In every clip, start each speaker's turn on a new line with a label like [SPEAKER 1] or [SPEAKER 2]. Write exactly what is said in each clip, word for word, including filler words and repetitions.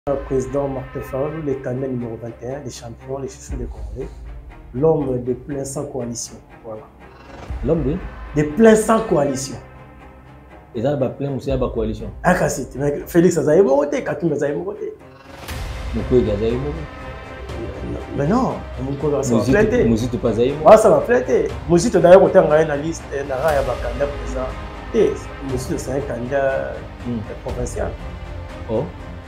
[SPEAKER 1] Le président Martin Fayulu, le candidat numéro vingt et un, les champions, les chouchous des Congolais, l'homme de plein sans coalition. Voilà.
[SPEAKER 2] L'homme de
[SPEAKER 1] De plein sans coalition.
[SPEAKER 2] Et ça, plein aussi à la coalition.
[SPEAKER 1] Ah, Kassit, Félix Azaï Moroté, Katum Azaï Moroté.
[SPEAKER 2] Moukou Azaï Moroté.
[SPEAKER 1] Mais non, Moukou ça va fléter.
[SPEAKER 2] Mouzito pas Azaï
[SPEAKER 1] Moroté. Ah, ça va fléter. Mouzito d'ailleurs, on a une liste, il y a un candidat présent. Et Mouzito, c'est un candidat provincial.
[SPEAKER 2] Oh.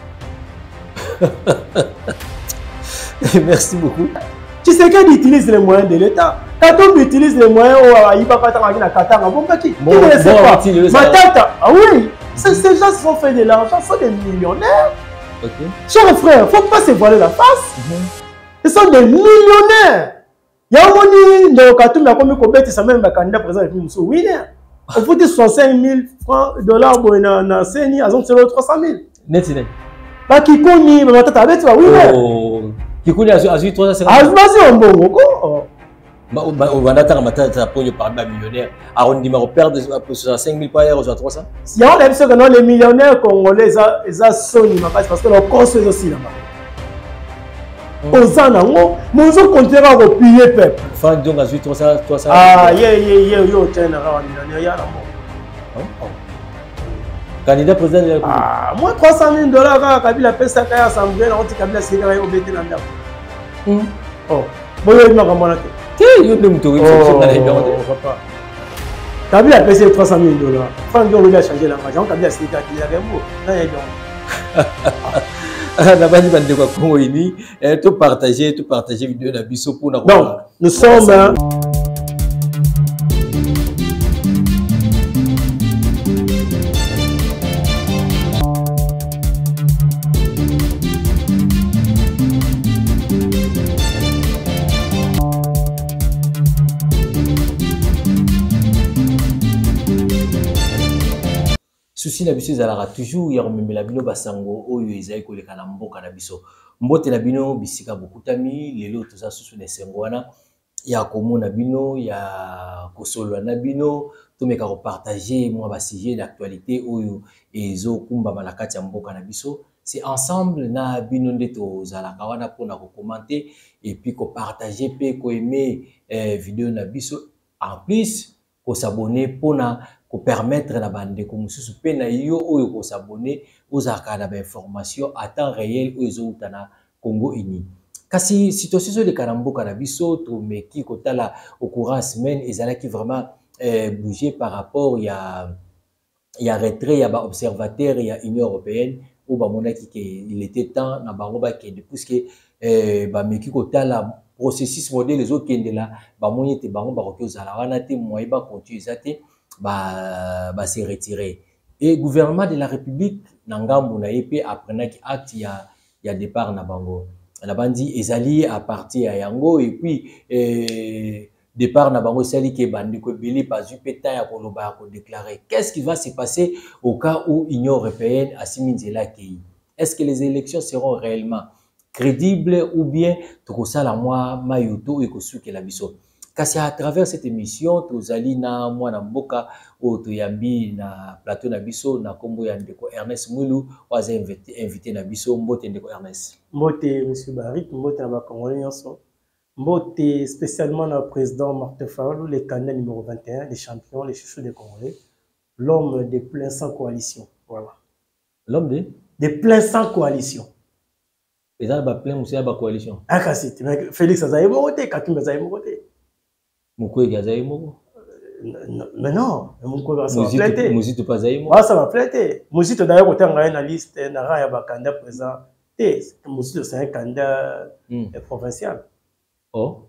[SPEAKER 2] Merci beaucoup.
[SPEAKER 1] Tu sais qu'il utilise les moyens de l'État. Quand on utilise les moyens, il ne va pas t'envoyer la Qatar. Bon, qui ne le sait pas. Ma tante, ah oui, ces gens se sont fait de l'argent, sont des millionnaires.
[SPEAKER 2] Okay.
[SPEAKER 1] Chers frères, il ne faut pas se voiler la face. Mm-hmm. Ils sont des millionnaires. Il y a un monde dans le Qatar, il y a combien de bêtes, ça même un candidat présent avec nous. Oui, on faut dire soixante-cinq mille francs de dollars pour une scène, ils ont trois cent mille.
[SPEAKER 2] Net, net.
[SPEAKER 1] Pas qui connaît, mais tata avec toi, oui.
[SPEAKER 2] Oh, qui connaît à suivre trois cent
[SPEAKER 1] cinquante. Ah, vas-y, on bon, quoi.
[SPEAKER 2] On va attendre à pour parler de millionnaire. Arrondissement, on perd soixante-cinq mille par heure, trois cents.
[SPEAKER 1] Si on a vu que les millionnaires congolais, ils ont sonné parce que leur construit aussi là-bas. Aux ans, nous avons continué à replier le peuple.
[SPEAKER 2] Franck donc a suivi trois cents.
[SPEAKER 1] Ah, yeah, yeah, yeah, yo, tiens, un millionnaire,
[SPEAKER 2] candidat président de la République.
[SPEAKER 1] Ah, moi trois cent mille dollars quand Kabila paie ça quand assemblée on dit Kabila c'est quand au bété dans le oh bon il m'a ramené
[SPEAKER 2] tu yo dem to
[SPEAKER 1] oh papa Kabila paie c'est trois cent mille dollars Franck Dion lui a changé la marge Kabila c'est quand il y a rembo là il y a
[SPEAKER 2] na bandi bande kwa Congo ini tout partager tout partager vidéo na biso pour na
[SPEAKER 1] donc nous sommes
[SPEAKER 2] souci na biso ezalaka toujours ya komemela bino basango oyo ezali koleka na mboka na biso mbote na bino bisika bokutami lelo toza susu na esengo wana ya komona bino ya kosolola na bino tomeka kopartage mwa basujet d'actualité oyo ezokumbama na kati ya mboka na biso c'est ensemble na bino nde tozalaka wana mpona kokomante et puis kopartage mpe koaime eh, video na biso en plus kosabone mpona pour permettre na bande ko mususu pe na yo oyo ko s'abonner aux akana ba information à temps réel oyo ezouta na Congo uni kasi situation de karamboka na biso to meki kotala au courant semaine ezalaki vraiment euh, bouger par rapport ya ya retrait ya ba observateur ya Union européenne ou ba monaki que il était temps na bango ba kende puisque euh, ba meki kotala processus modèle les autres kende là ba moni te bango ba ko zala wana te moyi ba continuer zate bah bah s'est retiré et gouvernement de la République nangambu na épée apprenant qui acte ya ya départ na bango na bandi ezali à partir à yango et puis eh, départ na bango sali ke bandi ko beli pas eu pétain ya koloba ko déclarer qu'est-ce qui va se passer au cas où Union européenne asimizela kei est-ce que les élections seront réellement crédibles ou bien to sala moi mayoto et ko suke la biso. Kasi à travers cette émission, tozali na mwana mboka o toyambi na plateau na biso na kombo ya ndeko Ernest Mwilou waza invité invité na biso mbote ndeko Ernest.
[SPEAKER 1] Mbote monsieur Barik, mbote na Congolais nyonso. Mbote spécialement le président Martin Fayulu, le candidat numéro vingt et un, les champions, les chouchous des Congolais, l'homme de plein sans coalition. Voilà.
[SPEAKER 2] L'homme de
[SPEAKER 1] de plein sans coalition.
[SPEAKER 2] Et ça ba plein aussi ba coalition.
[SPEAKER 1] Ah Kassit, Félix Azaï Moroté, Katum Azaï Moroté.
[SPEAKER 2] Moukou Azaï Moroté.
[SPEAKER 1] Mais non, Moukou ça va fléter.
[SPEAKER 2] Mouzito pas Azaï Moroté.
[SPEAKER 1] Ah ça va fléter. Mouzito d'ailleurs on a une liste, on a un candidat présent. Mouzito c'est un candidat provincial.
[SPEAKER 2] Oh.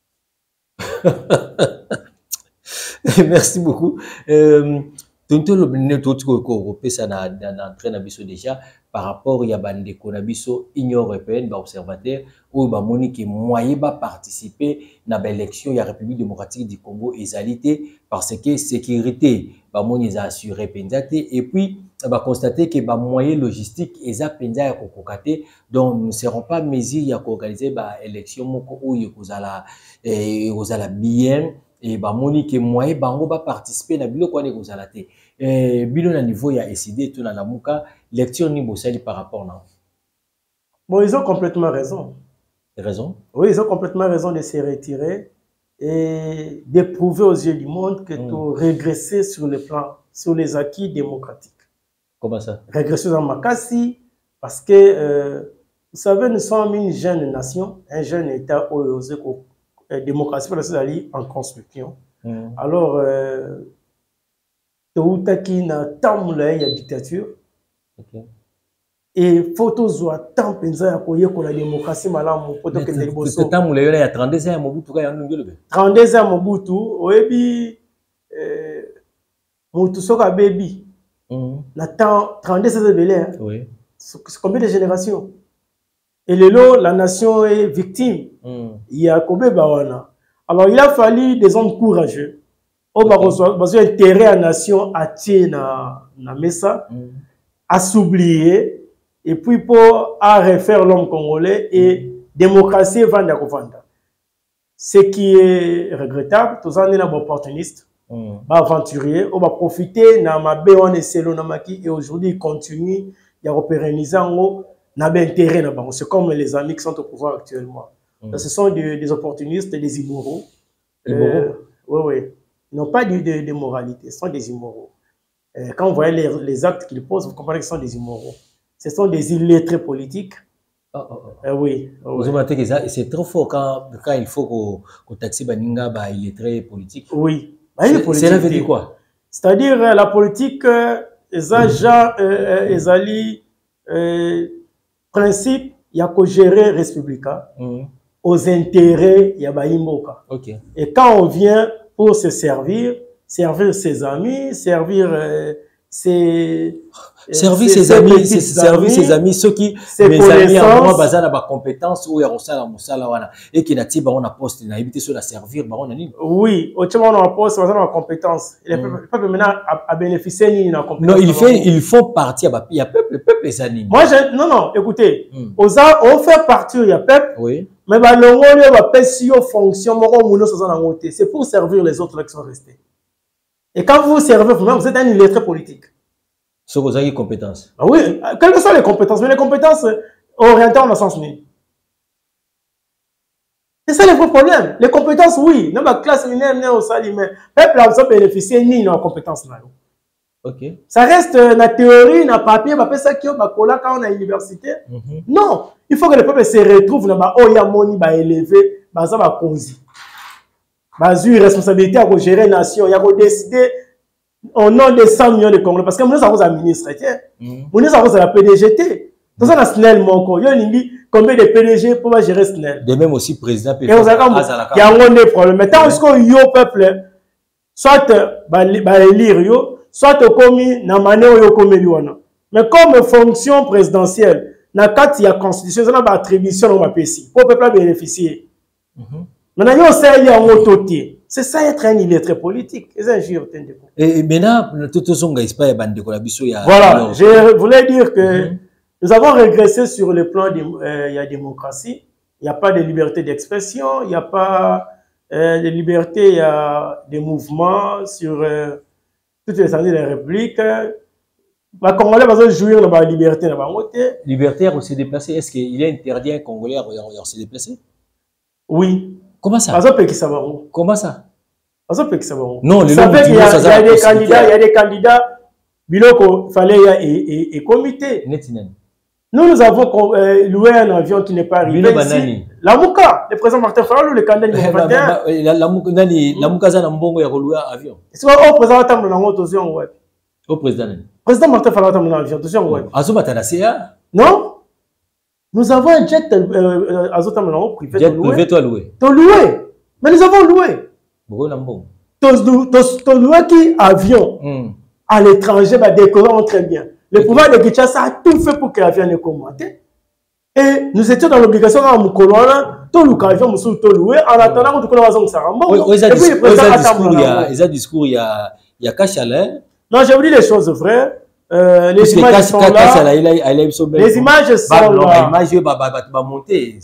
[SPEAKER 2] Merci beaucoup. Euh, Tonto le bine tout ko pesa na na train na biso déjà par rapport ya bande ko na biso Union européenne ba observateur ou ba monique moyen ba participer na ba élection ya République démocratique du Congo ezalité parce que sécurité ba moni za assuré pendate et puis ba constater que ba moyen logistique eza penza ya kokokate donc nous ne serons pas mesure ya ko organiser ba élection moko ou kozala eh kozala bien et bah monique moi bango ba participer na biloko ane kozala te eh bilo na niveau ya S I D tout na lamuka lecture ni bosali par rapport na
[SPEAKER 1] Bon, ils ont complètement raison.
[SPEAKER 2] Raison?
[SPEAKER 1] Oui, ils ont complètement raison de se retirer et d'éprouver aux yeux du monde que
[SPEAKER 2] Mm.
[SPEAKER 1] tu régresser sur le plan, sur les acquis démocratiques.
[SPEAKER 2] Comment ça?
[SPEAKER 1] Régresser dans Makassi, parce que, euh, vous savez, nous sommes une jeune nation, un jeune État où la démocratie en construction. Mm. Alors, euh, il y a une dictature. Okay. Et photo zoa tant penza ya koye ko la démocratie malamu photo que de liboso.
[SPEAKER 2] C'est tant il y a trente-deux ans Mobutu ka yandu ngelo.
[SPEAKER 1] trente-deux ans Mobutu oyebi euh Mobutu soka baby. Mhm. Na temps trente-deux ans de belé. Oui. C'est combien de générations? Et le lot la nation est victime. Mm. Il y a combien bawana. Alors il a fallu des hommes courageux. Au barozo bazo intérêt à nation à tier na na mesa mm. à s'oublier. Et puis pour à refaire l'homme congolais et mm. démocratie vanda kovanda. Ce qui est regrettable, tous en est un opportuniste, mm. aventurier, on va profiter na mabe on est selo na maki et aujourd'hui il continue il y a pérenniser en na intérêt na bango. C'est comme les amis qui sont au pouvoir actuellement. Mm. Ce sont des, des opportunistes, des immoraux. Immoraux. Euh, oui oui. Ils n'ont pas de, de, de moralité, ce sont des immoraux. Euh, quand vous voyez les, les actes qu'ils posent, vous comprenez que ce sont des immoraux. Ce sont des illettrés politiques. Oh, oh, oh. Euh, oui. Oh,
[SPEAKER 2] oui. C'est trop fort quand, quand il faut qu'on taxe Baninga, bah, illettré politique.
[SPEAKER 1] Oui.
[SPEAKER 2] Bah, cela veut dire quoi?
[SPEAKER 1] C'est-à-dire euh, la politique, les agents, les alliés, principe, il y a qu'à gérer Républica mm. aux intérêts, il y a Baïmboka. Okay. Et quand on vient pour se servir, servir ses amis, servir euh, ses...
[SPEAKER 2] Servir ses amis, servir ses amis, ceux qui, mes amis, à moi, bazar la compétence ou yarosala musala wana et qui n'ati ba on a poste na éviter sur la servir ba on a ni.
[SPEAKER 1] Oui, autrement on a poste bazar la compétence. Le peuple maintenant a bénéficié ni na compétence.
[SPEAKER 2] Non, il fait, ils font partie il y a peuple, le peuple les anime.
[SPEAKER 1] Moi je non non, écoutez, on fait partie il y a peuple. Oui. Mais ba longo yo ba pesio fonction moko muno so na ngote, c'est pour servir les autres là qui sont restés. Et quand vous servez vous vous êtes un illettré politique.
[SPEAKER 2] Ce que vous avez compétences.
[SPEAKER 1] Ah oui, quelles que soient les compétences, mais les compétences orientées en sens ni. C'est ça le vrai problème. Les compétences, oui. Dans la classe linéaire, au sali, mais peuple a besoin de bénéficier ni nos compétences là. Ok. Ça reste la théorie, na papier, bah ça qui bah cola quand on a l'université. Non, il faut que le peuple se retrouve dans bah oh ya moni bah élevé, bah ça va causer. Bah une responsabilité à gérer nation, il y a qu'on décider au nom de cent millions de Congolais, parce que nous avons un ministre, nous avons la P D G T. Nous avons un S N E L, combien de P D G pour gérer S N E L.
[SPEAKER 2] De même aussi, président,
[SPEAKER 1] il y a un des problèmes. Maintenant, est-ce que le peuple, soit élire, soit commis, na manière yo commis. Mais comme fonction présidentielle, na quatre il y a constitution, ça n'a pas attribution au P C, pour le peuple bénéficier. Maintenant, il y a un autre. C'est ça être un illettré politique.
[SPEAKER 2] Et maintenant, tout le monde est bande de
[SPEAKER 1] Voilà, je voulais dire que mm-hmm. nous avons régressé sur le plan de euh, y a démocratie, il n'y a pas de liberté d'expression, il n'y a pas euh, de liberté, il y a des mouvements sur euh, toutes les années de la République. Les Congolais vont jouir de la liberté.
[SPEAKER 2] Liberté à se déplacer, est-ce qu'il est interdit à un Congolais à se déplacer?
[SPEAKER 1] Oui.
[SPEAKER 2] Comment ça?
[SPEAKER 1] Comment
[SPEAKER 2] ça?
[SPEAKER 1] Non, vous savez qu'il y, y a des candidats, il y a des candidats, Biloko, fallait et, et, et comité. Nous, nous avons euh, loué un avion qui n'est pas arrivé ici. La Mouka, le président Martin Fayulu, le candidat numéro vingt et un.
[SPEAKER 2] La Mouka, c'est un bon avion.
[SPEAKER 1] C'est au président Martin Fayulu,
[SPEAKER 2] au président.
[SPEAKER 1] Président Martin Fayulu, avion. Non? Nous avons un jet euh, euh, privé.
[SPEAKER 2] Jet privé, toi loué.
[SPEAKER 1] Tu loué. Mais nous avons loué. Tu as loué qui avion mm. à l'étranger, bah, décorant très bien. Le okay. pouvoir de Kinshasa a tout fait pour que l'avion ne commente. Et nous étions dans l'obligation à Moukolona, tout le avion, nous tout loué, en attendant que nous avons ça.
[SPEAKER 2] Et puis le président il y a discours, il y a il y a Kachalin.
[SPEAKER 1] Non, je vous dis les choses vraies. Euh, les images sont là. Les images sont là.
[SPEAKER 2] Les images vont monter.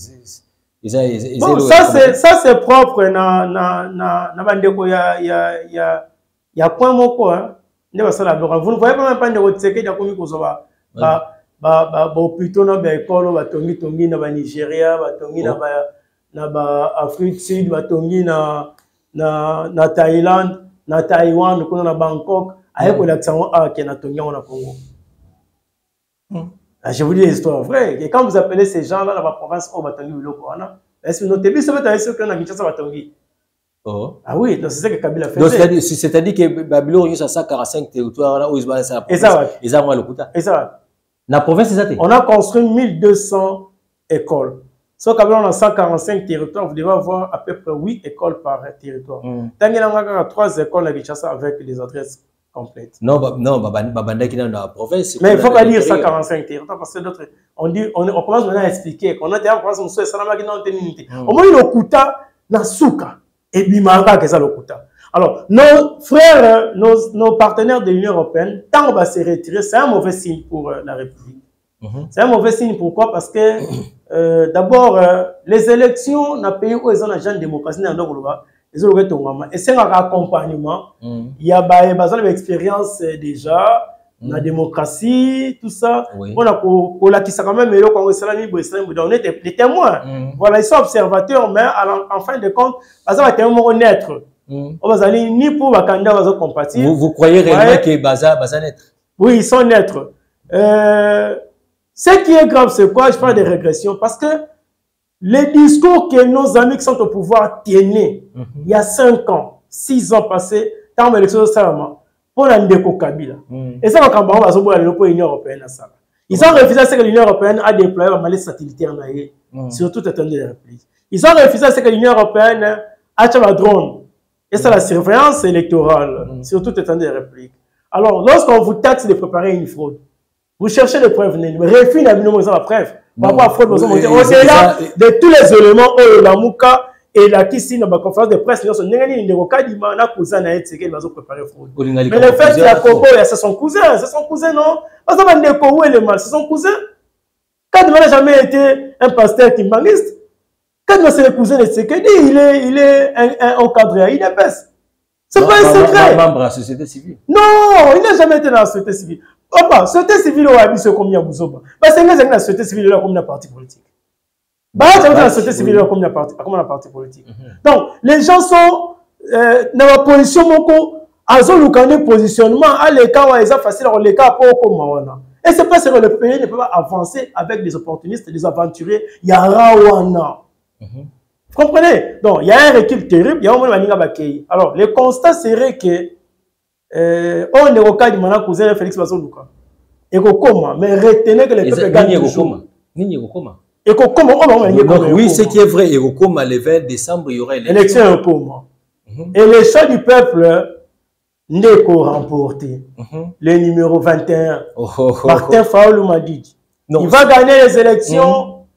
[SPEAKER 1] Bon, ça c'est propre na na na na bandeko ya ya ya ya point moko hein. Vous ne voyez pas même pas de Tshisekedi a commis kozoba ba ba ba plutôt na ba école ba tongi tongi na ba Nigeria ba tongi na ba na ba Afrique Sud ba tongi na na na Thaïlande na Taïwan kuna na Bangkok aye ko l'accent a qui na tongi na Congo. Je vous dis l'histoire vraie. Et quand vous appelez ces gens-là dans la province au Batongi ou Lokoana, est-ce que nos débits ça va être ce qu'on a Kinshasa Batongi? Oh. Ah oui, donc c'est ça que Kabila fait.
[SPEAKER 2] C'est-à-dire que Babylone a cent quarante-cinq territoires là où ils vont ça.
[SPEAKER 1] Et ça va.
[SPEAKER 2] Et ça va le Kouta.
[SPEAKER 1] Et ça va.
[SPEAKER 2] La province c'est ça.
[SPEAKER 1] On a construit mille deux cents écoles. Sauf qu'Abylone a cent quarante-cinq territoires, vous devez avoir à peu près huit écoles par territoire. Tant qu'il y a trois écoles à Kinshasa avec les adresses complète.
[SPEAKER 2] Non, bah, non, bah, bah, bah, dans la province.
[SPEAKER 1] Mais il faut pas dire cent quarante-cinq territoires parce que d'autres, on dit, on, on commence maintenant à expliquer qu'on a déjà commencé à se faire au moins le Kuta, na Souka, et Bimanga, que ça le Kuta. Alors, nos frères, nos, nos partenaires de l'Union européenne, tant on va se retirer, c'est un mauvais signe pour euh, la République. Mm-hmm. C'est un mauvais signe, pourquoi? Parce que, euh, d'abord, euh, les élections dans le pays où ils ont un jeune démocratie, dans le les autres et c'est un accompagnement. Il y a besoin d'expérience déjà, la démocratie, tout ça. On a pour la qui quand même on est des témoins. Voilà, ils sont observateurs, mais en fin de compte, ça va être un neutre. On va aller ni pour la candidat compatible.
[SPEAKER 2] Vous, vous croyez réellement que Baza Baza neutre?
[SPEAKER 1] Oui, ils sont neutres. Euh, ce qui est grave, c'est quoi? Je parle de régression parce que les discours que nos amis qui sont au pouvoir tenaient mm -hmm. il y a cinq ans, six ans passés, tant l'élection de Salama, pour la Ndeko Kabila. Mm. Et ça, quand on va se l'Union européenne, ils ont refusé à ce que l'Union européenne a déployé un malais satellitaire, mm. surtout étendu de la République. Ils ont refusé à ce que l'Union européenne a un drone. Et c'est mm. la surveillance électorale, mm. surtout étendu de la République. Alors, lorsqu'on vous taxe de préparer une fraude, vous cherchez des preuves, mais refus la preuve. Par rapport à fraude, au-delà de tous les éléments, oh, la Mouka et la Kissi, dans ma conférence de presse, nous sommes préparé fraude. Mais le fait qu'il y a Coco, c'est son cousin, c'est son cousin, non? Parce que où est le mal? C'est son cousin. Quand il n'a jamais été un pasteur kimbaniste, quand c'est le cousin de Sekedi, il est, il est un, un encadré à I D P S. C'est pas un secret.
[SPEAKER 2] Membre de la société civile.
[SPEAKER 1] Non, il n'a jamais été dans la société civile. Opa, société civile au Abisso combien vous avez? Parce que c'est la société civile là comme un parti politique. Bah, c'est la société civile là comme un parti, comme un parti politique. Donc, les gens sont euh, dans la position moko, ils ont le positionnement à l'écart où ils ont facile à l'écart pour comment. Et c'est pas que le pays ne peut pas avancer avec des opportunistes, des aventuriers. Il y a Rawana. Vous comprenez? Donc, il y a un recul terrible. Il y a un moment où alors, le constat serait que Euh, on est au cas du Mana cousin Félix Bazoluka. Et comment? Mais retenez que les peuples gagnent toujours. Et comment?
[SPEAKER 2] Oui, ce qui est vrai, et comment le vingt décembre, il y aura
[SPEAKER 1] élection. Élection et les choix du peuple n'est qu'au remporté. Le numéro vingt et un, oh, oh, oh, Martin Faoulou m'a dit. Non. Il va gagner les élections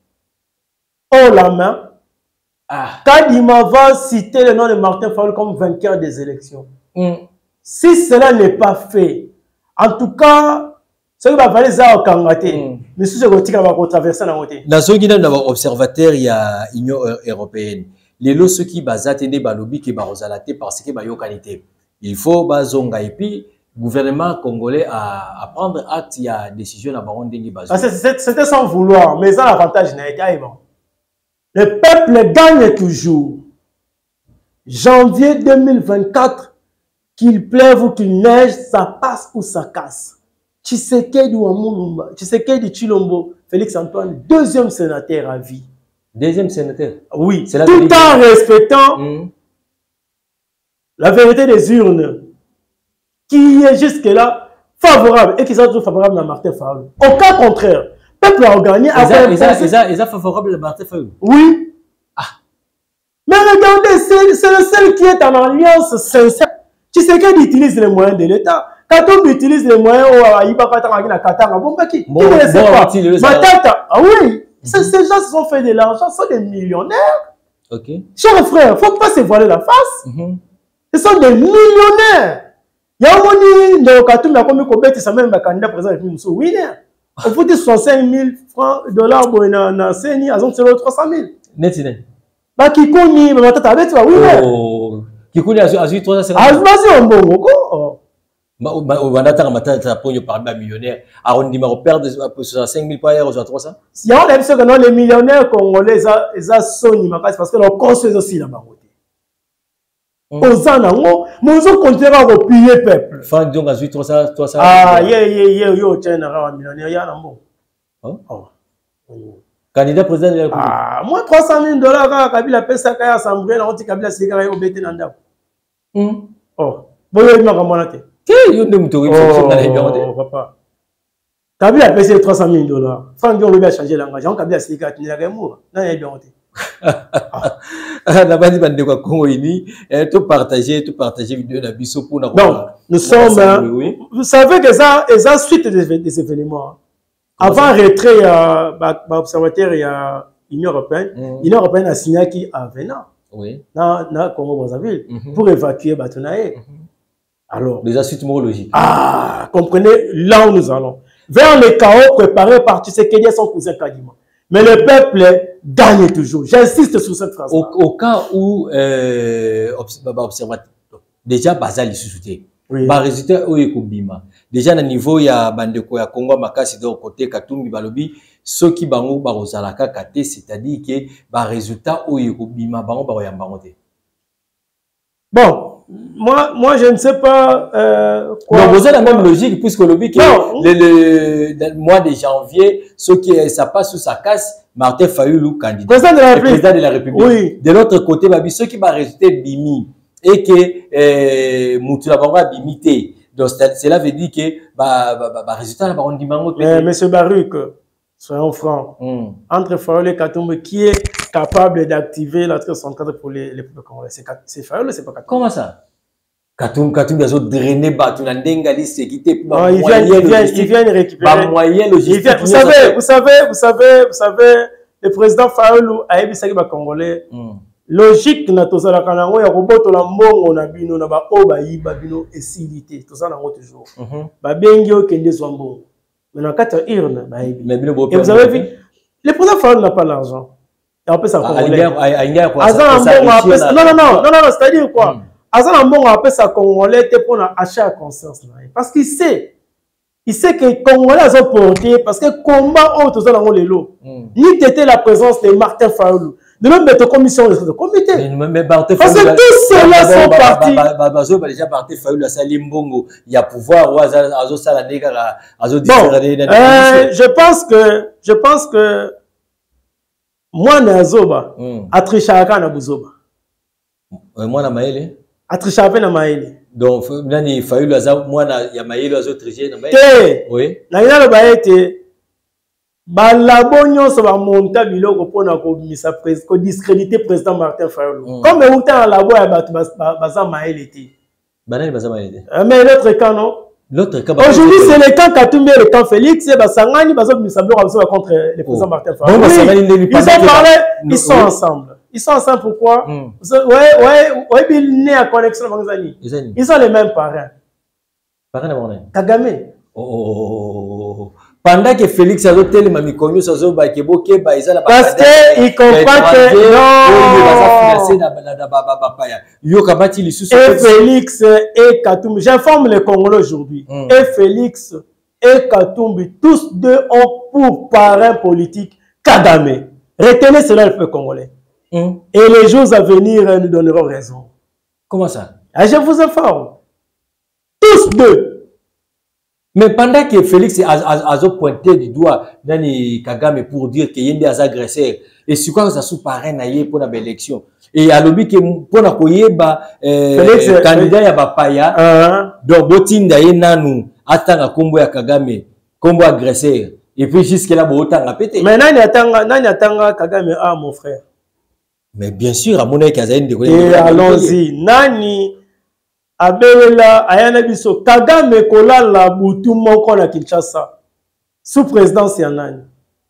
[SPEAKER 1] mm. haut la main. Ah. Kadima va citer le nom de Martin Faoulou comme vainqueur des élections. Mm. Si cela n'est pas fait, en tout cas, ce qui va faire les arts au Kangaté, mais si je retire, on va traverser la montée.
[SPEAKER 2] Dans ce qui est dans l'observateur, il y a l'Union européenne. Les lots ceux qui basent des balobi qui basent la tête parce que bayo qualité. Il faut bazonga et puis gouvernement congolais à, à prendre acte, il y a décision à baron dengi bazo.
[SPEAKER 1] C'était sans vouloir, mais ça l'avantage n'a été bon. Le peuple gagne toujours. Janvier deux mille vingt-quatre. Qu'il pleuve ou qu'il neige, ça passe ou ça casse. Tshisekedi ou Amulumba, Tshisekedi Chilombo, Félix Antoine, deuxième sénateur à vie.
[SPEAKER 2] Deuxième sénateur?
[SPEAKER 1] Oui, tout en respectant mmh. la vérité des urnes, qui est jusque-là favorable et qui sont toujours favorables à Martin Faoulou. Au cas contraire, le peuple a gagné.
[SPEAKER 2] Ils sont favorables à Martin Faoulou?
[SPEAKER 1] Oui. Ah. Mais regardez, c'est le seul qui est en alliance sincère. Tu sais qu'il utilise les moyens de l'État. Quand on utilise les moyens, oh, il va pas t'engager la Qatar. Bon, qui ne le sait pas. Ma tante, ah oui, ces gens se sont fait de l'argent, sont des millionnaires.
[SPEAKER 2] Ok.
[SPEAKER 1] Chers frères, il ne faut pas se voiler la face. Ce sont des millionnaires. Il y a un moment où Katoum a commis combien de même candidat président de l'Union winner. On vous dit soixante-cinq mille francs de dollars pour une scène, ils ont zéro trois cent mille.
[SPEAKER 2] Netine.
[SPEAKER 1] Bah, qui connaît, ma tante avec toi, winner.
[SPEAKER 2] Qui connaît à trois cent cinquante.
[SPEAKER 1] Ah, vas-y, on bon,
[SPEAKER 2] On a atteint un matin par un millionnaire. Arrondissement, on perd soixante-cinq mille par heure, trois cents.
[SPEAKER 1] Il y a des gens que les millionnaires congolais, ils ont sonné parce que leur construisent aussi là-bas. Aux anango, mais ils ont continué à replier le peuple.
[SPEAKER 2] Franck Dion a joué trois cents.
[SPEAKER 1] Ah, yeah, yeah, yeah, yo, tiens, un millionnaire, il y a un bon. Oh.
[SPEAKER 2] Candidat président de la République.
[SPEAKER 1] Ah, moi, trois cent mille dollars, quand Kabila paie ça, quand il y a assemblée, on dit Kabila c'est quand il y a obété dans le Oh, bon, il y a une bonne.
[SPEAKER 2] Il y a une bonne.
[SPEAKER 1] Oh, papa. Kabila a payé trois cent mille dollars. Franck Dion a changé l'engagement. Kabila c'est quand il y a un mot. Non, il y a bien honte.
[SPEAKER 2] La bande de Congo ini, tout partager, tout partager vidéo de Bisso pour nous.
[SPEAKER 1] Donc, nous sommes. Vous savez que ça, et ça suite des événements. Avant retrait, il y a l'observateur, il y a l'Union européenne. L'Union européenne a signé qui a Vénan. Oui. Dans le Congo-Brazzaville. Pour évacuer Batonaye. Alors.
[SPEAKER 2] Des suites morologiques.
[SPEAKER 1] Ah, comprenez, là où nous allons. Vers le chaos préparé par Tshisekedi et son cousin Kadima. Mais le peuple gagne toujours. J'insiste sur cette phrase.
[SPEAKER 2] Au, au cas où, euh, observateur, déjà, Bazal est sous-souté. Oui. Bah, résultat, où est Koubima. Déjà, à niveau, il y a Bandeko, il y a Congo, Makasi, de côté, Katumbi, Balobi, ceux qui bango, Barozalaka, Kate, c'est-à-dire que, bah, résultat, où est Koubima, Bango, Baroyambangote. Bon.
[SPEAKER 1] Moi, moi, je ne sais pas euh,
[SPEAKER 2] quoi. Donc, vous avez la même logique, puisque le but, le, le, le mois de janvier, ceux qui, ça passe sous sa casse, Martin Fayulu, candidat.
[SPEAKER 1] Président de la République.
[SPEAKER 2] Président de la République. Oui. De l'autre côté, bah, ceux qui vont résulter Bimi, et que, Moutoula Bamba Bimité. Donc, cela veut dire que, bah, bah, bah, résultat, bah, on dit mango.
[SPEAKER 1] Mais, monsieur Baruch, soyons francs. Mm. Entre Fayulu et Katumbi, qui est capable d'activer l'article soixante-quatre pour les, les peuples congolais? C'est Fayulu, c'est pas Katumbi.
[SPEAKER 2] Comment ça? Katum Katum ils ont drainé Batu Nandengali sécurité
[SPEAKER 1] pour ils viennent ils viennent ils viennent récupérer
[SPEAKER 2] moyen logistique.
[SPEAKER 1] Vous savez vous savez vous savez vous savez le président Fayulu a ebisaki ba congolais logique na tozala kanango ya kobotola mbongo na bino na ba o ba yiba bino esilité tozala ngo toujours ba bengi o kende zo mbongo mais na kata irne ba yibi. Et vous avez vu le président Fayulu n'a pas l'argent. Et on peut ça congolais. Non non non non non c'est-à-dire quoi? Azan Mbongo appelle ça Congolais pour l'achat à conscience. Parce qu'il sait, il sait que les Congolais ont porté, parce que le combat autour de l'élo, ni t'étais la présence de Martin Fayulu, de même de commission de comité. Parce que tous ceux-là sont partis.
[SPEAKER 2] Déjà Martin Fayulu a sali Mbongo, il y a pouvoir, Azo Salanega, Azo
[SPEAKER 1] je pense que, je pense que, moi, Nazoba, Atrichaka Nabuzoba.
[SPEAKER 2] Moi, Namaele.
[SPEAKER 1] Atrichape na maele.
[SPEAKER 2] Donc, nani Fayulu aza mwana ya maele azo tricher na maele.
[SPEAKER 1] Te. Oui. Na ina lo baete ba labo nyonso ba monta biloko pona ko misa pres ko discréditer président Martin Fayulu. Mm. Comme on ta labo ya batu baza maele te.
[SPEAKER 2] Banani baza maele.
[SPEAKER 1] Mais l'autre cas non.
[SPEAKER 2] L'autre cas.
[SPEAKER 1] Aujourd'hui c'est le camp Katumbi et le camp Félix et ba sangani bazo misa biloko bazo contre le président Martin Fayulu.
[SPEAKER 2] Donc
[SPEAKER 1] oui. Ils ont parlé, ils sont ensemble. Ils sont ensemble pourquoi? Mm. Ouais, ouais, ouais, ils sont à connexion avec Ils Ils sont les mêmes parents.
[SPEAKER 2] Parents de mon
[SPEAKER 1] Kagame.
[SPEAKER 2] Oh. Pendant que Félix a voté les mamikonyo, ça se bat que Boké, bah ils ont la.
[SPEAKER 1] Parce que ils comprennent que non. Et Félix et Katumbi, j'informe les Congolais aujourd'hui. Mm. Et Félix et Katumbi, tous deux ont pour parrain politique Kagame. Retenez cela le peuple congolais. Mm. Et les jours à venir nous donneront raison.
[SPEAKER 2] Comment ça?
[SPEAKER 1] Ah, je vous informe. Tous deux.
[SPEAKER 2] Mais pendant que Félix a pointé du doigt Nani Kagame pour dire qu'il y a des agresseurs, et c'est quoi ça sous parrain pour l'élection? Et à l'objet que pour la koyeba candidat ya bapaya, donc botinda ye nanu atanga kombo ya Kagame, kombo agresseur. Et puis jusqu'à là, bon, a pété.
[SPEAKER 1] Mais nani atanga, nani atanga Kagame ah mon frère.
[SPEAKER 2] Mais bien sûr, à mon avis, Kazaïne de
[SPEAKER 1] Et allons-y. Nani abelela ayana biso Kagame kola la butu moko na Kinshasa. Sous présidence ya nani.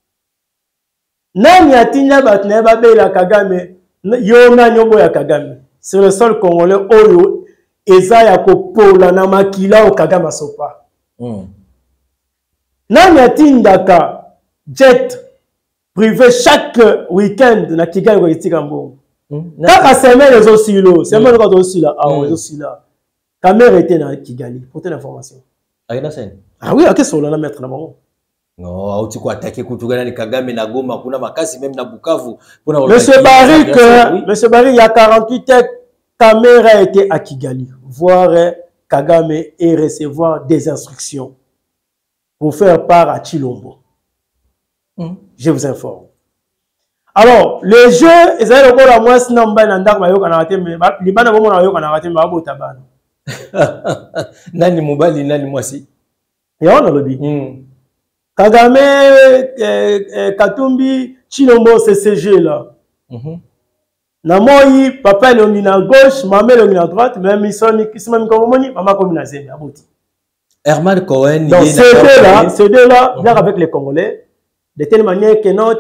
[SPEAKER 1] Nani atinya batne babela Kagame yo na nyobo ya Kagame. C'est le seul Congolais oyo eza ya kopola na makila o Kagame sopa. Mm. Nani atindaka jet privé chaque week-end na Kigali ko itika mbongo. Kaka semaine les aussi là, semaine ko aussi là, ah les aussi là. Ta mère était dans Kigali, pour telle information. Ah oui, à quel solo la mettre là-bas?
[SPEAKER 2] Non, tu quoi attaquer Koutouga ni Kagame na Goma, kuna makasi même na Bukavu.
[SPEAKER 1] Monsieur Barrick, oui. Monsieur Barrick, il y a quarante-huit ans, ta mère a été à Kigali, voir Kagame et recevoir des instructions pour faire part à Chilombo. Mm. Je vous informe. Alors, les jeux, ils ont encore la moins namba nanda ba yo kana raté mais li bana bomo na yo kana raté ba bota bana.
[SPEAKER 2] Nani mobali nani mwasi?
[SPEAKER 1] Ya on a le dit. Kagame eh, eh, Katumbi Chilombo C C G là. Mhm. Na moi papa est na gauche, maman est na droite, même ils sont qui sont même comme moni, maman comme na zemi aboti.
[SPEAKER 2] Herman Cohen,
[SPEAKER 1] donc ces deux là, ces deux là, bien avec les Congolais. De telle manière que non,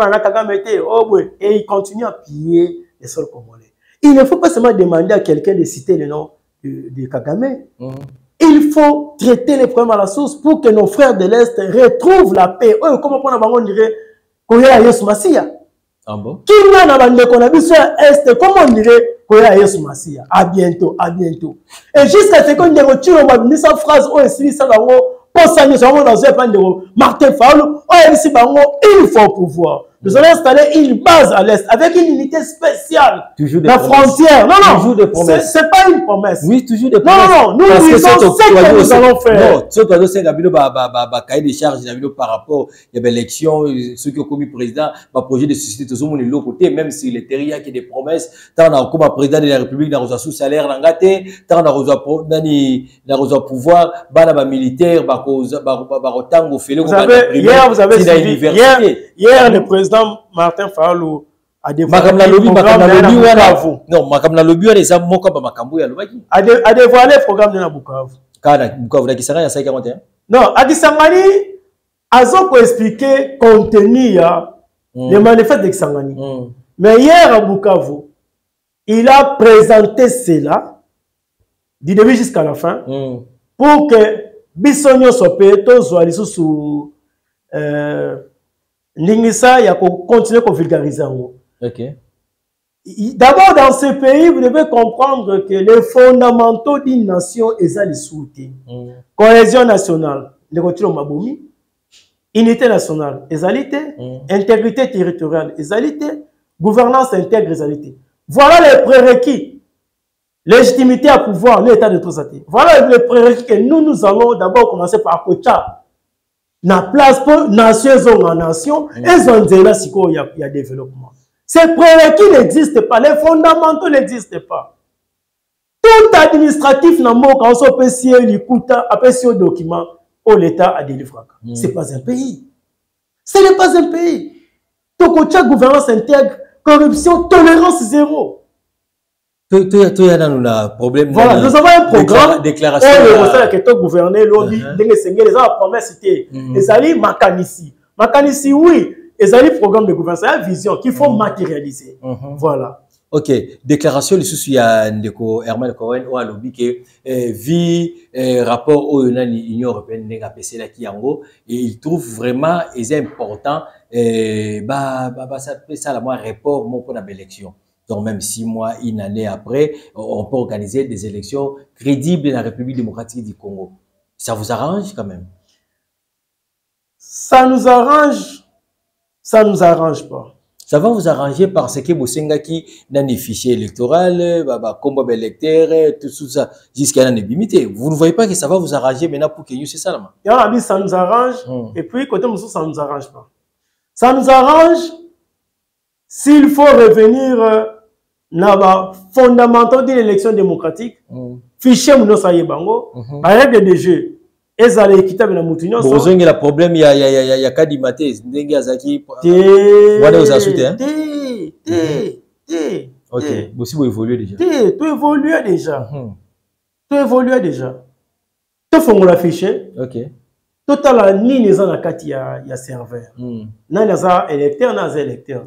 [SPEAKER 1] et il continue à piller les sols congolais. Il ne faut pas seulement demander à quelqu'un de citer le nom de, de Kagame. Mm. Il faut traiter les problèmes à la source pour que nos frères de l'Est retrouvent la paix. Oh, comment on dirait Koya Yesu Masia?
[SPEAKER 2] Ah bon?
[SPEAKER 1] Qui n'a pas de Est, comment on dirait Koya Yesu Masia? À bientôt, à bientôt. Et jusqu'à ce qu'on ait retiré, on va dire sa phrase, oh, c'est ça, Martin Fayulu, il faut pouvoir. Nous allons installer une base à l'Est avec une unité spéciale. Toujours des la promesses. Frontière. Non, non. Toujours des promesses. C'est pas une promesse.
[SPEAKER 2] Oui, toujours des promesses.
[SPEAKER 1] Non, non, nous disons ce que nous allons faire.
[SPEAKER 2] Non, ce que nous allons cahier des charges par rapport à l'élection, ceux qui ont commis président, le projet de société, tout le monde est de l'autre côté, même si les terriens qui ont des promesses, tant on a comme président de la République, on a reçu salaire, tant on a reçu pouvoir, on a militaire, on a reçu
[SPEAKER 1] vous savez, hier, vous avez suivi, hier, hier, le président Martin Fayulu a dévoilé le programme de Bukavu.
[SPEAKER 2] Non, Makamna Lobi, les hommes moka ba makambu ya lobaki.
[SPEAKER 1] A dévoilé le programme de Bukavu.
[SPEAKER 2] Kana Bukavu d'Akisanga ya cinq quarante et un.
[SPEAKER 1] Non, Akisangani a pour expliquer contenu mm. le manifeste d'Akisangani. Mm. Mais hier à Bukavu, il a présenté cela du début jusqu'à la fin mm. pour que Bissonio Sopeto soit sous euh L'Ingisa, il y a continuer à vulgariser.
[SPEAKER 2] Ok.
[SPEAKER 1] D'abord, dans ce pays, vous devez comprendre que les fondamentaux d'une nation, ils ont les soutiens. Mm. Cohésion nationale, les retours Maboumi. Unité nationale, égalité. Mm. Intégrité territoriale, égalité. Gouvernance intègre, égalité. Voilà les prérequis. Légitimité à pouvoir, l'état de tout ça. Voilà les prérequis que nous, nous allons d'abord commencer par Kocha. Na place pour nation en nation, elles ont dit là si il y a, il y a développement. Ces prérequis n'existent pas, les fondamentaux n'existent pas. Tout administratif n'a pas quand on peut s'y l'écouta, après ce document, où l'État a délivré. Mm. Ce n'est pas un pays. Ce n'est pas un pays. Donc, gouvernance intègre, corruption, tolérance zéro.
[SPEAKER 2] Tout y a dans le problème.
[SPEAKER 1] Voilà, nous avons un programme.
[SPEAKER 2] Déclaration.
[SPEAKER 1] On est gouverner, lobby, les promesses étaient. Les alliés Makanisi. Makanisi, oui. Les alliés programme de gouvernance, c'est une vision qu'il faut matérialiser. Voilà.
[SPEAKER 2] Ok. Déclaration, il y a Ndeko Herman Cohen ou à lobby qui vit rapport au Union européenne n'a P C là qui en et il trouve vraiment c'est important bah bah ça ça la moins report mon pour la élection. Donc, même six mois, une année après, on peut organiser des élections crédibles dans la République démocratique du Congo. Ça vous arrange quand même?
[SPEAKER 1] Ça nous arrange, ça nous arrange pas.
[SPEAKER 2] Ça va vous arranger parce que Bosenga qui n'a des fichiers électoraux, bah, combat électeur, tout ça, jusqu'à l'année limité. Vous ne voyez pas que ça va vous arranger maintenant pour que nous, c'est ça là?
[SPEAKER 1] Et on a dit ça nous arrange, hum. Et puis côté Moussou, ça nous arrange pas. Ça nous arrange s'il faut revenir euh, dans les fondamentaux de l'élection démocratique, mm. Fichier Mouno Sayebango, mm-hmm. Par règle de jeu, ils allaient équitable dans Moutinho.
[SPEAKER 2] Bon, il y a le problème, il y a il y a il y a Kadimate, Ndengi Azaki. Voilà, vous avez hein?
[SPEAKER 1] Té, té, té.
[SPEAKER 2] Ok, vous aussi vous évoluez déjà.
[SPEAKER 1] Té, tu évolues déjà. Tu évolues déjà. Tu fais mon fichier.
[SPEAKER 2] Ok.
[SPEAKER 1] Total la ni les ans à quatre il y a il y a serveur. N'a les ans électeurs, n'a les électeurs.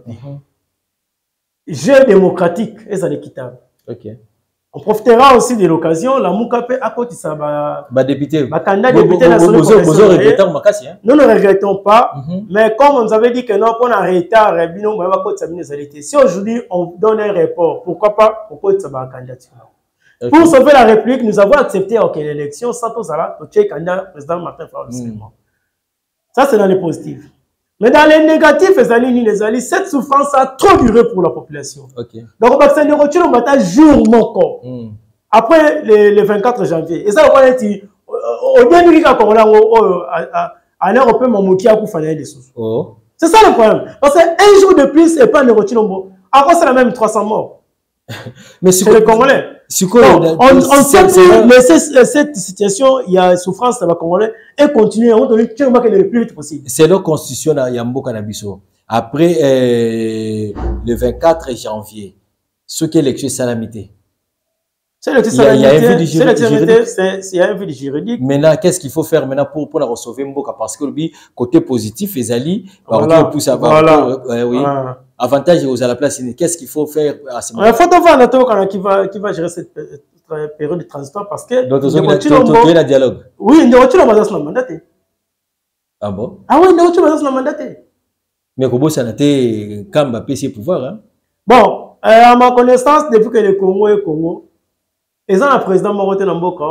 [SPEAKER 1] Jeu démocratique, ils allaient équitable.
[SPEAKER 2] Ok.
[SPEAKER 1] On profitera aussi de l'occasion, la Moukape à côté ça va.
[SPEAKER 2] Bah député.
[SPEAKER 1] Bah candidat député national. Nous ne regrettons pas, mm-hmm. Mais comme on nous avait dit que non, on a retard, bino va côté ça bino. Si aujourd'hui on donne un report, pourquoi pas au côté ça va candidature. Okay. Pour sauver la République, nous avons accepté okay, l'élection sans tout ça, le candidat président Martin Fayulu. Mm. Ça, c'est dans les positifs. Mais dans les négatifs, les alliés, les alliés, cette souffrance a trop duré pour la population. Okay. Donc, on va se dire, on va jour mon corps. Mm. Après le, le vingt-quatre janvier. Et ça, on va dire, au début, quand on a à l'heure, on peut m'en à faire des choses. Oh. C'est ça le problème. Parce qu'un jour de plus, et pas un Chilombo. Après, c'est la même trois cents morts. Mais c'est le Congolais. Quoi, non, on ne sait plus laisser cette situation, il y a souffrance dans le Congolais, et continuer, on doit le plus vite possible.
[SPEAKER 2] C'est leur constitution à Yambo Canabiso. Après euh, le vingt-quatre janvier, ce qui est l'élection salamité.
[SPEAKER 1] C'est l'élection salamité, c'est l'élection, il y a un vide juridique.
[SPEAKER 2] Maintenant, qu'est-ce qu'il faut faire maintenant pour, pour la sauver Mboka? Parce que le côté positif, les alliés, voilà. Pousse à voilà. Euh, oui. Voilà. Avantage aux à la place, qu'est-ce qu'il faut faire à ce moment?
[SPEAKER 1] Il faut voir qui va, qui va gérer cette période de transitoire parce que.
[SPEAKER 2] Donc, vous avez un dialogue.
[SPEAKER 1] Oui, nous avons un mandat.
[SPEAKER 2] Ah bon?
[SPEAKER 1] Ah oui, nous avons un mandat.
[SPEAKER 2] Mais comment ça n'a été Kamba P C pouvoir, hein?
[SPEAKER 1] Bon, à ma connaissance, depuis que le Congo est Congo, ils ont un président Morote Namboka,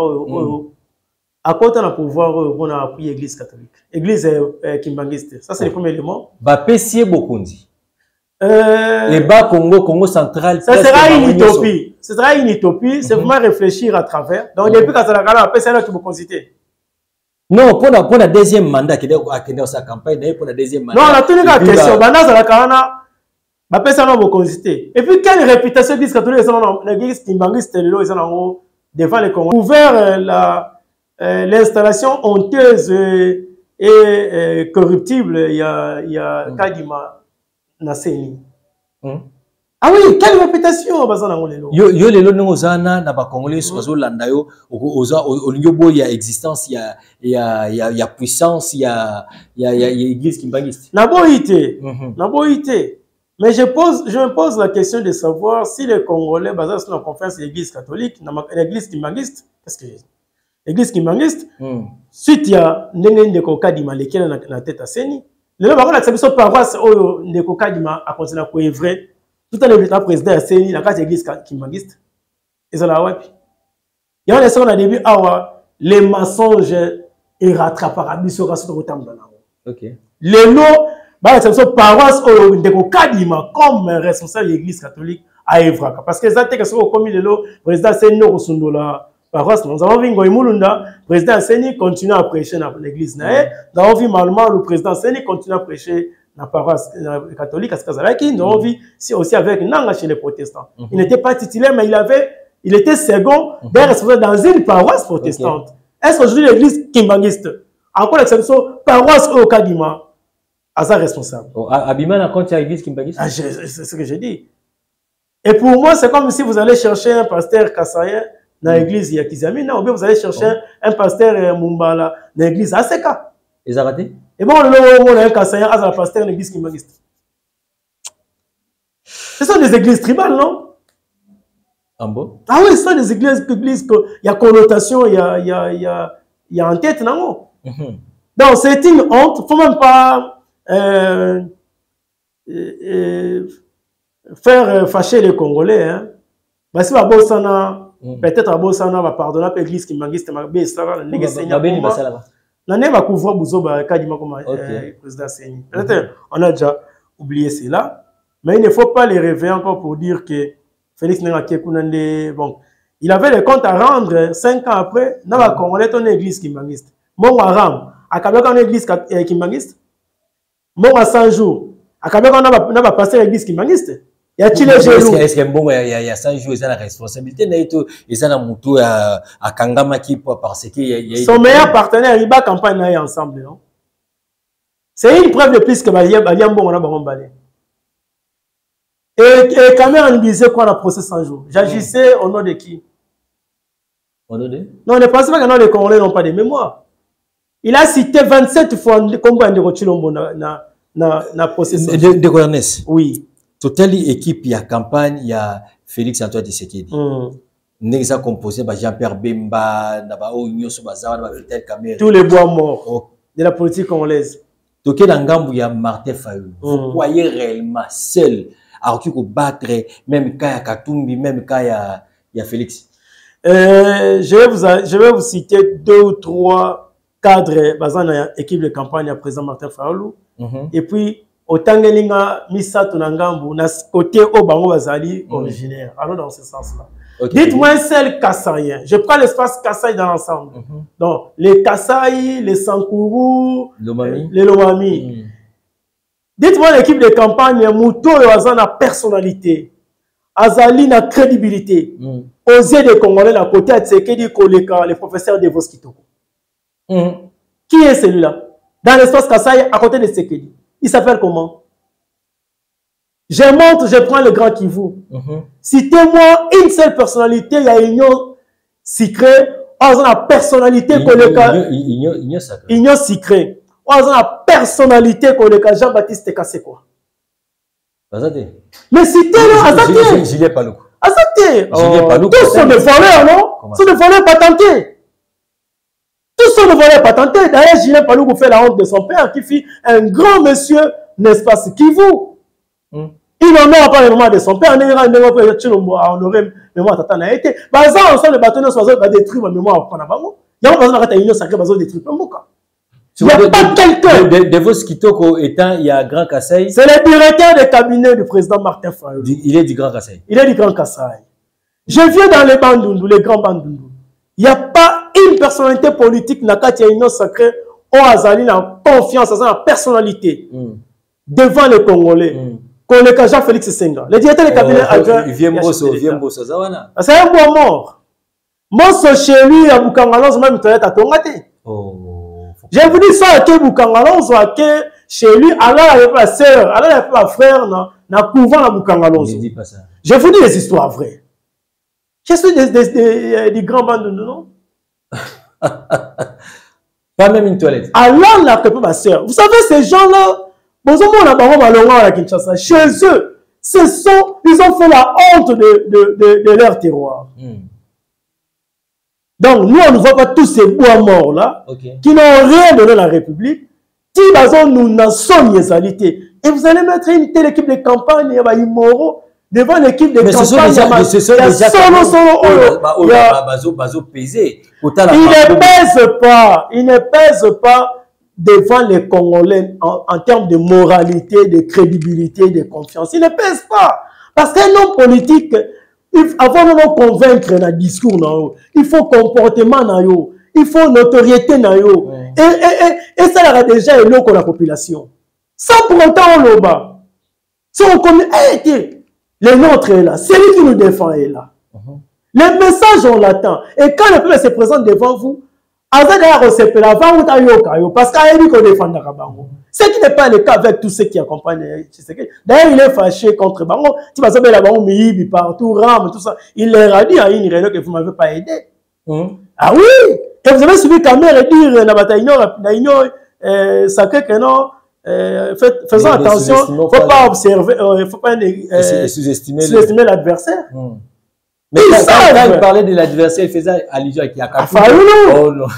[SPEAKER 1] à côté d'un pouvoir, on a appris l'église catholique. L'église kimbangiste. Ça, c'est le premier élément.
[SPEAKER 2] Bah, P C Bokundi. Euh, les bas Congo, Congo central.
[SPEAKER 1] Ça sera une utopie. Ce sera une utopie. C'est vraiment réfléchir à travers. Donc, depuis quand ça a gagné, après, c'est là que vous consultez.
[SPEAKER 2] Non, pour la, pour la deuxième mandat, qui est dans sa campagne, pour la deuxième mandat.
[SPEAKER 1] Non, on a tenu la question. Mandat, ça a gagné. Après, ça, on va consulter. Et puis, quelle réputation l'église catholique, l'église kimbangiste, ils sont devant les Congolais. Ouvert l'installation honteuse et corruptible, il y a, il y a Kadima. Naseni. Hmm? Ah oui, quelle réputation bazana ngolelo.
[SPEAKER 2] Yo yo lelo ngozana na ba congolais sozo landa yo oza olingo boy ya existence ya ya ya ya puissance ya ya ya église kimbangiste.
[SPEAKER 1] Na boité. Na boité. Mais je pose je me pose la question de savoir si les Congolais basés sur la conférence de l'église catholique, l'église kimbangiste, qu'est-ce que l'église kimbangiste mm. Suite il y a ndenge ndeko kadima lekela na tête à Seni. Le même par contre, la paroisse où Ndeko Kadima a continué à être vrai, tout à l'heure, le président a séni la carte église kimbangiste. Ils ont la web. Il y a un début, les mensonges et rattraparables sur le temps. Ok. Les lots, la paroisse où Ndeko Kadima comme responsable de l'église catholique à Evraka. Parce que ça, c'est que comme le président Seni Rosundola. Paroisse, nous avons vu Ngoïmoulunda, le président Seni continue à prêcher dans l'église. Nous avons vu Malma, le président Seni continue à prêcher dans la paroisse catholique à Skazalaki. Nous avons vu aussi avec Nanga chez les protestants. Il n'était pas titulaire, mais il avait, il était second d'un responsable dans une paroisse protestante. Est-ce qu'aujourd'hui l'église kimbangiste, encore l'exception, paroisse au Kadima, à sa responsable?
[SPEAKER 2] Abima n'a compte à l'église kimbangiste?
[SPEAKER 1] C'est ce que j'ai dit. Et pour moi, c'est comme si vous allez chercher un pasteur kassayen dans l'église Yakizami, non, ou bien vous allez chercher oh. un pasteur Mumbala dans l'église Aseka.
[SPEAKER 2] Ils ont raté?
[SPEAKER 1] Et bon, on a un kassayen à la pasteur dans l'église kimbangiste. Ce sont des églises tribales, non?
[SPEAKER 2] En bon?
[SPEAKER 1] Ah oui, ce sont des églises, églises il y a connotation, il y a, il y a, il y a, il y a en tête, non? Mm -hmm. Donc, c'est une honte. Il ne faut même pas euh, euh, faire fâcher les Congolais. Hein. Bah, si Babosana, mm. peut-être Babosana va pardonner l'église qui m'a dit que c'est ça. L'année va couvrir Bouzoba, Kadima comme président Seni. Peut-être on a déjà oublié cela. Mais il ne faut pas les réveiller encore pour dire que Félix Nenga bon, il avait les comptes à rendre cinq ans après. Dans la Congolais, on est église kimbangiste. Mon Aram, à Kabaka, on est église kimbangiste. Mon à cent jours, à Kabaka, on a passé l'église kimbangiste. Y a-t-il les jaloux?
[SPEAKER 2] Est-ce qu'il y a cent jours, ils ont la responsabilité, ils ont la moutou à Kangama qui parce que
[SPEAKER 1] son meilleur partenaire, il bat campagne ensemble, non? C'est une preuve de plus que Baliam bon on a bon balai. Et, et Cameroun disait quoi dans le procès cent jours? J'agissais au nom de qui?
[SPEAKER 2] Au nom de?
[SPEAKER 1] Non, ne pensez pas que non, les Congolais n'ont pas de mémoire. Il a cité vingt-sept fois combien de Rochilombo dans le procès cent jours.
[SPEAKER 2] De gouvernance?
[SPEAKER 1] Oui.
[SPEAKER 2] Total équipe, il y a campagne, il y a Félix Antoine Tshisekedi. Nous avons composé Jean-Pierre Bemba,
[SPEAKER 1] tous les bois morts de la politique congolaise.
[SPEAKER 2] Toké Nangambu, il y a Martin Fayulu. Vous croyez réellement seul à battre même quand il y a Katumbi, même quand il y a Félix?
[SPEAKER 1] Euh, je, vais vous, je vais vous citer deux ou trois cadres basant dans l'équipe de campagne à président Martin Fayulu. Mm-hmm. Et puis, autant que Misato Nangambu, na côté au Bango Bazali originaire. Mm-hmm. Alors, dans ce sens-là. Okay. Dites-moi un seul Kassaïen. Je prends l'espace Kassaï dans l'ensemble. Mm-hmm. Donc, les Kassaï, les Sankourou,
[SPEAKER 2] Lomami.
[SPEAKER 1] les Lomami. Mm-hmm. Dites-moi l'équipe de campagne, Mouto et Azana personnalité. Azali na crédibilité. Mm. Aux yeux des Congolais, à côté de Tsekedi Koleka, les professeurs de Voskitoko. Mm. Qui est celui-là? Dans l'espace Kassaï, à côté de Tsekedi. Il s'appelle comment? Je monte, je prends le grand Kivu. Mm-hmm. Citez-moi une seule personnalité, il y a une secret. On a la personnalité Koleka. Une secret. On a la personnalité Koleka. Jean-Baptiste Kassekwa. Mais citez-le, Azate.
[SPEAKER 2] Julien Paluku.
[SPEAKER 1] Azate. Tous sont des voleurs, non? Tous sont des voleurs patentés. Tous sont des voleurs patentés. D'ailleurs, Julien Paluku fait la honte de son père qui fit un grand monsieur, n'est-ce pas, Kivu. Mm. Il n'honore pas le mémoire de son père. On a honoré le mémoire de Tata été. Bazar, on sent le bâtonnet, on va détruire ma mémoire. Il y a un bazar qui a une sacrée bazar détruire. Il n'y a de, pas quelqu'un.
[SPEAKER 2] De, de, de vos Kitoko étant, il y a Grand Kassaï.
[SPEAKER 1] C'est le directeur de cabinet du président Martin Fayulu.
[SPEAKER 2] Il est du Grand Kassaï.
[SPEAKER 1] Il est du Grand Kassaï. Je viens dans les Bandundu, les grands Bandundu. Il n'y a pas une personnalité politique qui a une sacrée au Azali, la confiance, la personnalité mm. devant les Congolais. Mm. Comme le Jean-Félix Senga. Le directeur de cabinet
[SPEAKER 2] oh, adjoint. Il vient Bosso, il vient Bosso.
[SPEAKER 1] C'est un bon mort. Mosso chez lui, à Boukangalon, même il à Tongate. Oh. J'ai voulu ça à Boukangalon, soit que chez lui, alors il n'y avait pas sœur, alors il n'y avait pas frère, non, n'a couvent à Boukangalon.
[SPEAKER 2] Je dis pas ça.
[SPEAKER 1] Je vous dis les histoires vraies. Je suis des, des, des, des grands bandes de non?
[SPEAKER 2] Pas même une toilette.
[SPEAKER 1] Alors il n'a pas ma sœur. Vous savez, ces gens-là, chez eux, ce sont, ils ont fait la honte de, de, de, de leur terroir. Mm. Donc, nous, on ne voit pas tous ces bois morts là, okay. qui n'ont rien donné à la République, qui nous n'en sommes égalité. Et vous allez mettre une telle équipe de campagne, immoraux, devant l'équipe de
[SPEAKER 2] mais
[SPEAKER 1] campagne.
[SPEAKER 2] Mais ce sont déjà
[SPEAKER 1] solo, solo, il ne pèse pas, il ne pèse pas devant les Congolais en, en termes de moralité, de crédibilité, de confiance. Il ne pèse pas. Parce qu'un homme politique, avant de nous convaincre dans le discours, il faut comportement, il faut notoriété. Ouais. Et, et, et, et ça a déjà éloigné la population. Sans pour autant on le bat. Si on connaît, hey, le nôtre est là, celui qui nous défend est là. Uh-huh. Le message on l'attend. Et quand le peuple se présente devant vous, parce qu'il ce qui n'est pas le cas avec tous ceux qui accompagnent Tshisekedi. D'ailleurs, il est fâché contre Bango. Tu vas savoir là-bas, Mibi partout, Ram, tout ça. Il leur a dit à une réunion que vous ne m'avez pas aidé. Mm. Ah oui! Et vous avez suivi caméra et dire, la bataille, la sacré que non, faisons attention, il ne faut pas observer, il ne faut pas sous-estimer l'adversaire. Mm.
[SPEAKER 2] Mais quand, quand, quand il parlait de l'adversaire, il faisait allusion à qui a
[SPEAKER 1] Oh
[SPEAKER 2] non.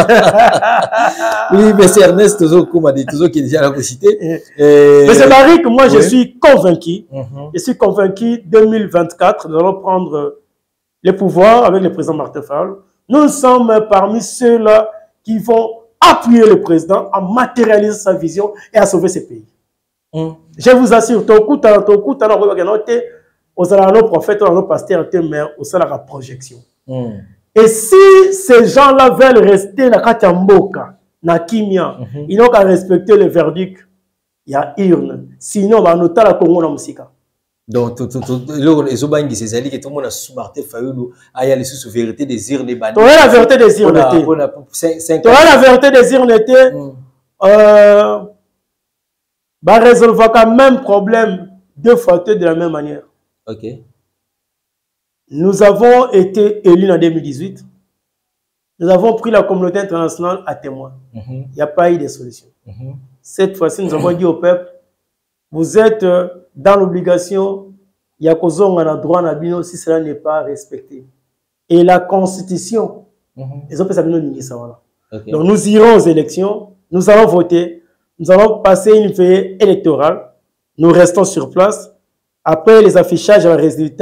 [SPEAKER 2] Oui, mais c'est Ernest Tozo m'a dit Tozo qui est déjà là cité.
[SPEAKER 1] Mais c'est Marie que moi oui. je suis convaincu. Mm-hmm. Je suis convaincu deux mille vingt-quatre, nous allons prendre les pouvoirs avec le président Martin Fayulu. Nous sommes parmi ceux-là qui vont appuyer le président à matérialiser sa vision et à sauver ce pays. Mm. Je vous assure, ton coup, ton coup, ton coup, aux nos prophètes, aux nos pasteurs, mais au la projection. Mm. Et si ces gens-là veulent rester dans Katamboka, na Kimia, mm-hmm. ils n'ont qu'à respecter le verdict. Il y a urne. Sinon, on va noter la Congo dans Moussika.
[SPEAKER 2] Donc, les Obangi, c'est ça que tout le monde a sous Martin Fayulu, il y a les sous vérité des urnes. Tu
[SPEAKER 1] aurais la vérité des urnes. Tu aurais la vérité des urnes. Mm. Euh, bah, résolver quand même problème deux fois de la même manière.
[SPEAKER 2] Ok.
[SPEAKER 1] Nous avons été élus en deux mille dix-huit. Nous avons pris la communauté internationale à témoin. Il mm-hmm. n'y a pas eu de solution. Mm-hmm. Cette fois-ci, nous avons dit au peuple, vous êtes dans l'obligation, il y a cause on a droit à bino si cela n'est pas respecté. Et la Constitution, ils ont fait ça voilà. Okay. Donc nous irons aux élections, nous allons voter, nous allons passer une veillée électorale, nous restons sur place. Après les affichages et les résultats,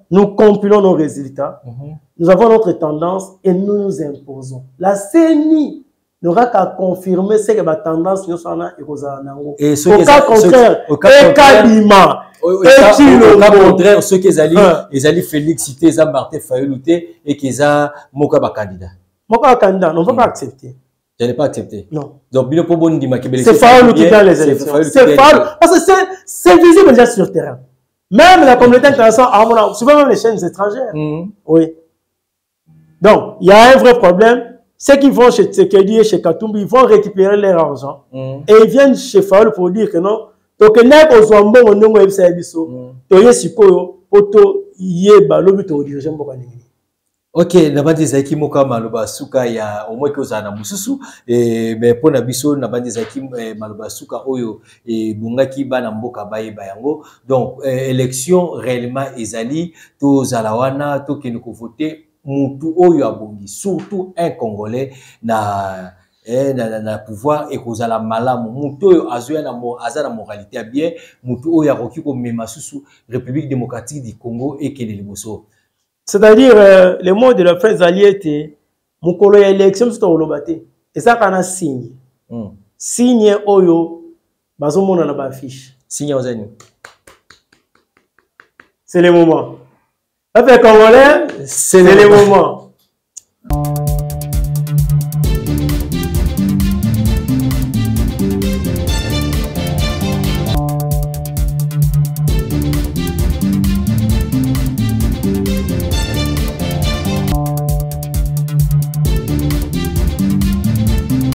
[SPEAKER 1] nous compilons nos résultats,
[SPEAKER 2] Mhm.
[SPEAKER 1] nous avons notre tendance et nous nous imposons. La C N I n'aura qu'à confirmer ce que la tendance nous sommes et
[SPEAKER 2] Et ce
[SPEAKER 1] au
[SPEAKER 2] qui
[SPEAKER 1] cas
[SPEAKER 2] est- ce-
[SPEAKER 1] contraire,
[SPEAKER 2] au cas
[SPEAKER 1] et
[SPEAKER 2] contraire-
[SPEAKER 1] Kalima,
[SPEAKER 2] Au au
[SPEAKER 1] et
[SPEAKER 2] cas- au cas
[SPEAKER 1] Chilombo.
[SPEAKER 2] contraire, ceux qui allaient,
[SPEAKER 1] Hein.
[SPEAKER 2] ils allaient féliciter, ils allaient Martin Fayulu et qu'ils ont moka ba candidat.
[SPEAKER 1] Mon candidat, on ne va pas accepter.
[SPEAKER 2] Je n'ai pas accepté.
[SPEAKER 1] Non.
[SPEAKER 2] Donc, Bino Pobo Ndima qui
[SPEAKER 1] C'est Fayulu qui gagne les
[SPEAKER 2] c'est
[SPEAKER 1] élections.
[SPEAKER 2] Fayulu qui
[SPEAKER 1] C'est
[SPEAKER 2] gagne.
[SPEAKER 1] Fayulu. Parce que c'est- c'est visible déjà sur le terrain. Même la communauté internationale, à mon avis, souvent même les chaînes étrangères.
[SPEAKER 2] Mhm.
[SPEAKER 1] Oui. Donc, il y a un vrai problème. Ceux qui vont chez Tshisekedi et chez Katumbi, ils vont récupérer leur argent.
[SPEAKER 2] Mhm.
[SPEAKER 1] Et ils viennent chez Fayulu pour dire que non. Donc, il y a un bon on ne peut pas biso.
[SPEAKER 2] Mhm.
[SPEAKER 1] Il y a sikoyo auto yeba lobi to dirigeant mbokani.
[SPEAKER 2] Ok, nabandi zaki moka maloba suka ya au moins que uzana mususu et mais pour na biso nabandi zaki eh, maloba suka oyo et bungaki bana mboka baye bayango. Donc eh, élection réellement ezali to zalawana to keniko voter mutu oyo abongi, surtout un Congolais na eh, na, na, na pouvoir et kozala malamu mutu oyo azoya na mo azana moralité ya bien mutu oyo akoki ko mema susu République démocratique du Congo et kele liboso.
[SPEAKER 1] C'est-à-dire, euh, le mot de la phrase alliée était Mukolo ya élection, c'est au lobate. Et ça, quand on a signé.
[SPEAKER 2] Mm.
[SPEAKER 1] Signé Oyo, bazo mona na ba fiche.
[SPEAKER 2] Signe aux amis.
[SPEAKER 1] C'est le moment. Après, Congolais, c'est le moment.